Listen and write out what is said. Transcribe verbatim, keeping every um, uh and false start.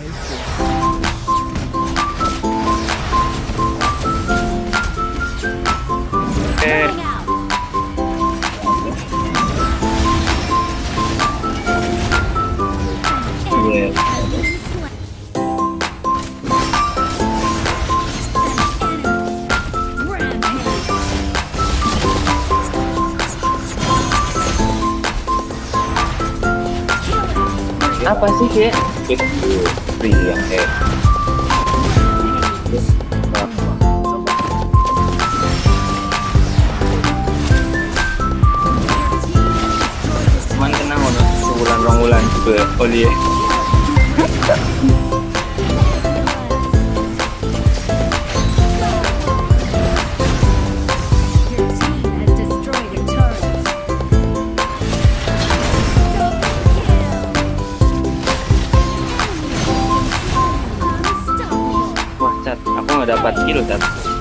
Eh. Yeah. Apa sih kayak itu pria kayak cuman kena ono sebulan rong bulan juga oli aku nggak dapat kill, Tat.